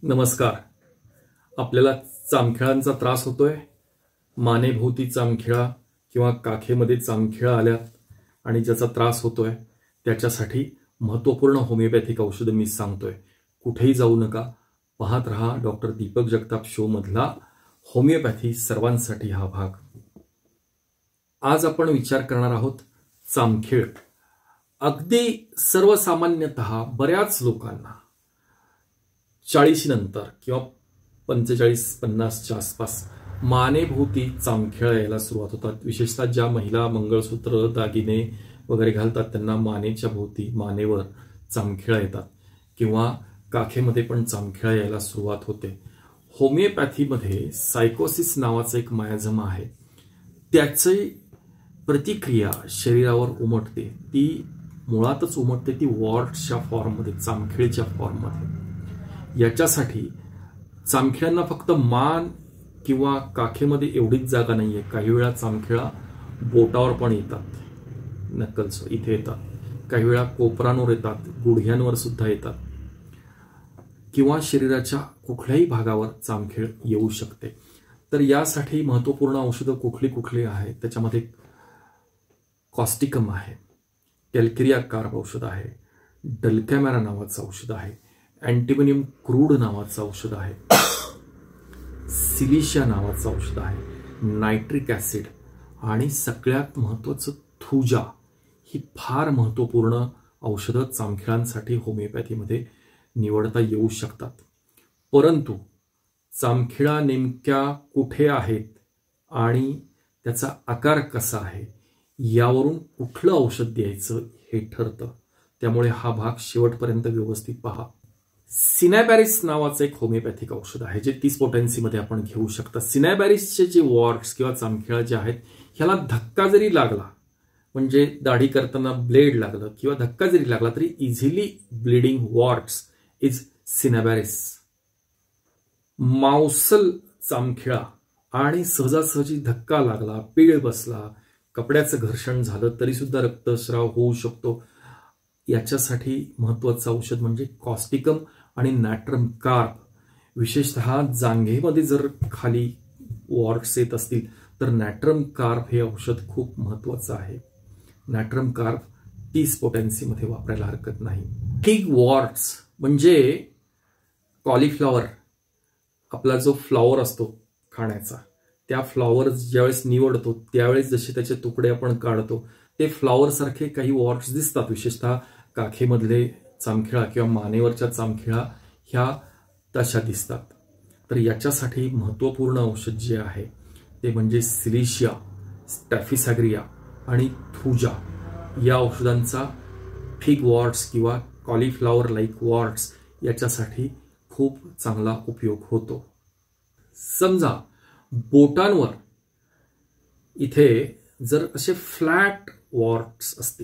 नमस्कार. आपल्याला चामखिळांचा त्रास होतोय. मानेभोवती चामखिळा किंवा काखेमध्ये चामखिळा आल्यात आणि ज्याचा त्रास होतोय त्याच्यासाठी महत्त्वपूर्ण होमिओपॅथिक औषधं मी सांगतोय. कुठेही जाऊ नका, पाहत रहा डॉक्टर दीपक जगताप शो मधला होमिओपॅथी सर्वांसाठी हा भाग. आज आपण विचार करणार आहोत चामखीळ. अगदी सर्वसामान्यतः बऱ्याच लोकांना 40 नंतर किंवा 45-50च्या आसपास मानेभोवती चामखिळा यायला सुरुवात होतात. विशेषतः ज्या महिला मंगळसूत्र दागिने वगैरे घालतात त्यांना मानेच्या भोवती मानेवर चामखिळा येतात किंवा काखेमध्ये पण चामखिळा यायला सुरुवात होते. होमिओपॅथीमध्ये सायकोसिस नावाचं एक मायाझम आहे. त्याची प्रतिक्रिया शरीरावर उमटते. ती मुळातच उमटते ती वॉर्ट्सच्या फॉर्ममध्ये, चामखिळीच्या फॉर्ममध्ये. याच्यासाठी चामखिळ्यांना फक्त मान किंवा काखेमध्ये एवढीच जागा नाहीये. काही वेळा चामखिळा बोटावर पण येतात, नक्कल्स इथे येतात. काही वेळा कोपरांवर येतात, गुडघ्यांवर सुद्धा येतात किंवा शरीराच्या कुठल्याही भागावर चामखीळ येऊ शकते. तर यासाठी महत्त्वपूर्ण औषधं कुठली आहेत त्याच्यामध्ये कॉस्टिकम आहे, कॅल्केरिया कार्ब औषध आहे, डलकॅमेरा नावाचं औषध आहे, अँटिमोनियम क्रूड नावाचं औषध आहे, सिलिशिया नावाचं औषध आहे, नायट्रिक ऍसिड आणि सगळ्यात महत्त्वाचं थुजा. ही फार महत्त्वपूर्ण औषधं चामखिळांसाठी होमिओपॅथीमध्ये निवडता येऊ शकतात. परंतु चामखिळा नेमक्या कुठे आहेत आणि त्याचा आकार कसा आहे यावरून कुठलं औषध द्यायचं हे ठरतं. त्यामुळे हा भाग शेवटपर्यंत व्यवस्थित पहा. सिनॅबॅरिस नावाचं एक होमिओपॅथिक औषध आहे जे 30 पोटेन्सीमध्ये आपण घेऊ शकता. सिनॅबॅरिसचे जे वॉर्ट्स किंवा चामखिळा जे आहेत ह्याला धक्का जरी लागला, म्हणजे दाढी करताना ब्लेड लागलं किंवा धक्का जरी लागला तरी easily bleeding warts is cinnabaris. मांसल चामखिळा आणि सहजासहजी धक्का लागला, पीळ बसला, कपड्याचं घर्षण झालं तरी सुद्धा रक्तस्राव होऊ शकतो. याच्यासाठी महत्त्वाचं औषध म्हणजे कॉस्टिकम आणि नॅट्रम कार्ब. विशेषतः जांघेमध्ये जर खाली वॉर्ट्स येत असतील तर नॅट्रम कार्ब हे औषध खूप महत्त्वाचं आहे. नॅट्रम कार्ब 30 पोटेन्सीमध्ये वापरायला हरकत नाही. फिग वॉर्ट्स म्हणजे कॉलीफ्लॉवर, आपला जो फ्लॉवर असतो खाण्याचा, त्या फ्लॉवर ज्यावेळेस निवडतो त्यावेळेस जसे त्याचे तुकडे आपण काढतो ते फ्लॉवर सारखे काही वॉर्ट्स दिसतात. विशेषतः काखेमधले चामखिळा किंवा मानेवरच्या चामखिळा ह्या तशा दिसतात. तर याच्यासाठी महत्त्वपूर्ण औषध जे आहे ते म्हणजे सिलिशिया, स्टॅफिसॅग्रिया आणि थुजा या औषधांचा फिग वॉर्ट्स किंवा कॉलीफ्लॉवर लाईक वॉर्ट्स याच्यासाठी खूप चांगला उपयोग होतो. समजा बोटांवर इथे जर असे फ्लॅट वॉर्ट्स असतील,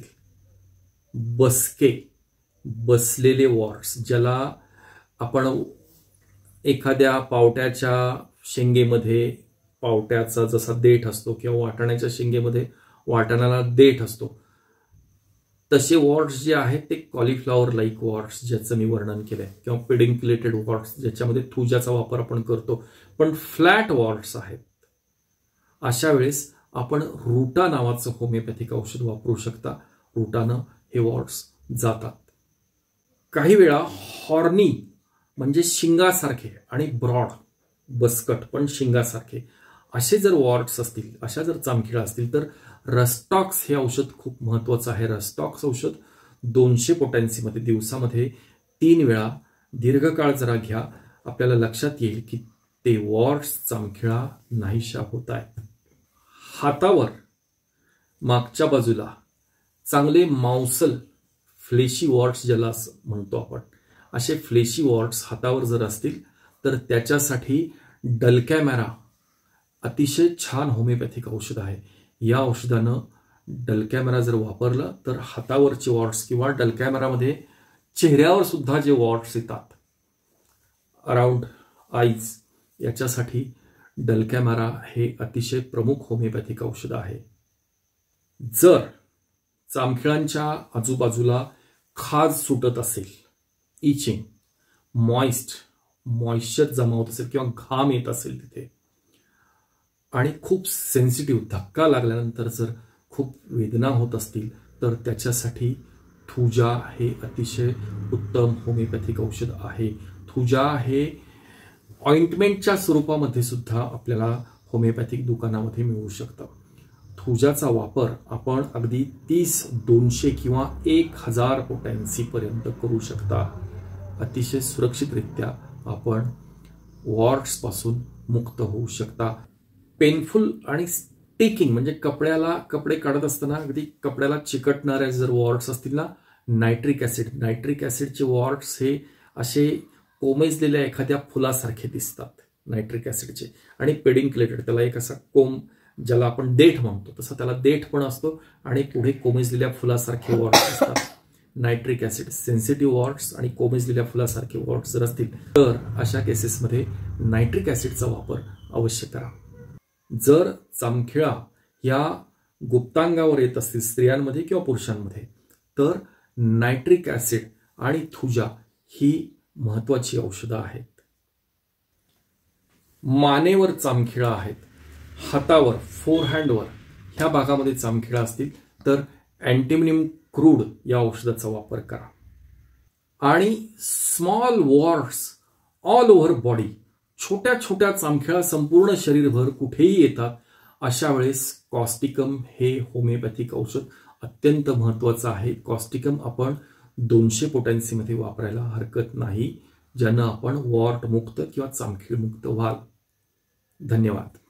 बसलेले वॉर्ट्स, ज्याला आपण एखाद्या पावट्याच्या शेंगेमध्ये पावट्याचा जसा देठ असतो किंवा वाटाण्याच्या शेंगेमध्ये वाटाण्याला देठ असतो, तसे वॉर्ट्स जे आहेत ते कॉलीफ्लॉवर लाईक वॉर्ट्स ज्याचं मी वर्णन केलंय, किंवा पेडिंक्युलेटेड वॉर्ट्स ज्याच्यामध्ये थुजाचा वापर आपण करतो पण फ्लॅट वॉर्ट्स आहेत. अशा वेळेस आपण रूटा नावाचं होमिओपॅथिक औषध वापरू शकता. रूटानं हे वॉर्ट्स जातात. काही वेळा हॉर्नी म्हणजे शिंगासारखे आणि ब्रॉड, बसकट पण शिंगासारखे असे जर वॉर्ट्स असतील, अशा जर चामखिळा असतील तर रस्टॉक्स हे औषध खूप महत्त्वाचं आहे. रस्टॉक्स औषध 200 पोटेन्सीमध्ये दिवसामध्ये 3 वेळा दीर्घकाळ जरा घ्या. आपल्याला लक्षात येईल की ते वॉर्ट्स चामखिळा नाहीशा होत आहेत. हातावर मागच्या बाजूला चांगले मांसल फ्लेशी वॉर्ट्स ज्याला म्हणतो आपण, असे फ्लेशी वॉर्ट्स हातावर जर असतील तर त्याच्यासाठी डलकॅमेरा अतिशय छान होमिओपॅथिक औषध आहे. या औषधानं डलकॅमेरा जर वापरलं तर हातावरचे वॉर्ट्स किंवा डलकॅमेरामध्ये चेहऱ्यावर सुद्धा जे वॉर्ट्स येतात अराउंड आईज, याच्यासाठी डलकॅमेरा हे अतिशय प्रमुख होमिओपॅथिक औषध आहे. जर चामखिळांच्या आजूबाजूला खाज सुटत असेल, इचिंग, मॉइस्ट मॉइश्चर जमा होत असेल किंवा घाम येत असेल तिथे आणि खूप सेन्सिटिव्ह धक्का लागल्यानंतर जर खूप वेदना होत असतील तर त्याच्यासाठी थुजा हे अतिशय उत्तम होमिओपॅथिक औषध आहे. थुजा हे ऑइंटमेंटच्या स्वरूपामध्ये सुद्धा आपल्याला होमिओपॅथिक दुकानामध्ये मिळू शकतं. थुजाचा वापर आपण अगदी 30, 200 किंवा 1000 पोटॅन्सी पर्यंत करू शकता. अतिशय सुरक्षितरित्या आपण वॉर्ट्स पासून मुक्त होऊ शकता. पेनफुल आणि स्टिकिंग म्हणजे कपडे काढत असताना अगदी कपड्याला चिकटणाऱ्या जर वॉर्ट्स असतील ना, नायट्रिक ऍसिडचे वॉर्ट्स हे असे कोमेजलेल्या एखाद्या फुलासारखे दिसतात नायट्रिक ऍसिडचे. आणि पेडिंक्लेटेड त्याला एक असा कोंब ज्याला आपण देठ म्हणतो तसा त्याला देठ पण असतो आणि पुढे कोमेजलेल्या फुलासारखे वॉर्ट्स असतात. नायट्रिक ऍसिड सेन्सिटिव्ह वॉर्ट्स आणि कोमेजलेल्या फुलासारखे वॉर्ट्स जर असतील तर अशा केसेसमध्ये नायट्रिक ऍसिडचा वापर अवश्य करा. जर चामखिळा या गुप्तांगावर येत असतील स्त्रियांमध्ये किंवा पुरुषांमध्ये तर नायट्रिक ऍसिड आणि थुजा ही महत्वाची औषधं आहेत. मानेवर चामखिळा आहेत, हातावर फोरहँडवर ह्या भागामध्ये चामखिळा असतील तर अँटिमोनियम क्रूड या औषधाचा वापर करा. आणि small warts all over body, छोट्या छोट्या चामखिळा संपूर्ण शरीरभर कुठेही येतात, अशा वेळेस कॉस्टिकम हे होमिओपॅथिक औषध अत्यंत महत्वाचं आहे. कॉस्टिकम आपण 200 पोटॅन्सीमध्ये वापरायला हरकत नाही, ज्यानं आपण वॉर्ट मुक्त किंवा चामखीळ मुक्त व्हाल. धन्यवाद.